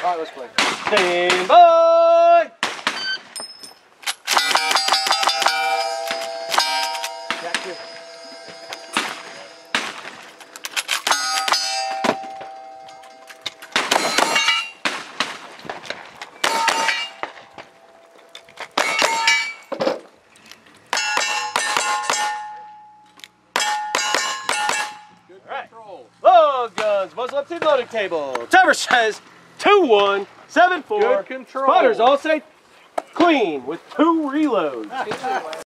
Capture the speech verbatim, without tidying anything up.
right, let's play. Stand by! Jack two. Load guns, muzzle up to the loading table. Timer says two one seven four. Good control. Spotters all say clean with two reloads.